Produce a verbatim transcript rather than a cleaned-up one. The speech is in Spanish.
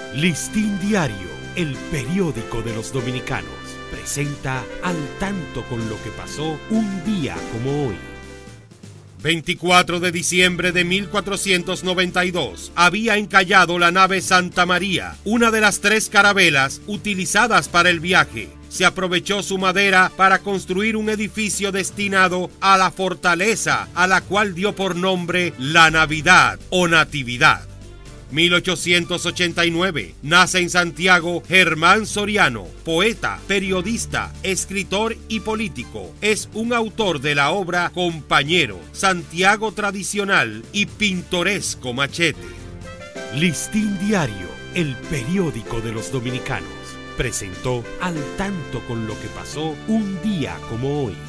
Listín Diario, el periódico de los dominicanos, presenta Al Tanto con lo que pasó un día como hoy. veinticuatro de diciembre de mil cuatrocientos noventa y dos, había encallado la nave Santa María, una de las tres carabelas utilizadas para el viaje. Se aprovechó su madera para construir un edificio destinado a la fortaleza, a la cual dio por nombre la Navidad o Natividad. mil ochocientos ochenta y nueve, nace en Santiago Germán Soriano, poeta, periodista, escritor y político. Es un autor de la obra Compañero, Santiago Tradicional y Pintoresco Machete. Listín Diario, el periódico de los dominicanos, presentó Al Tanto con lo que pasó un día como hoy.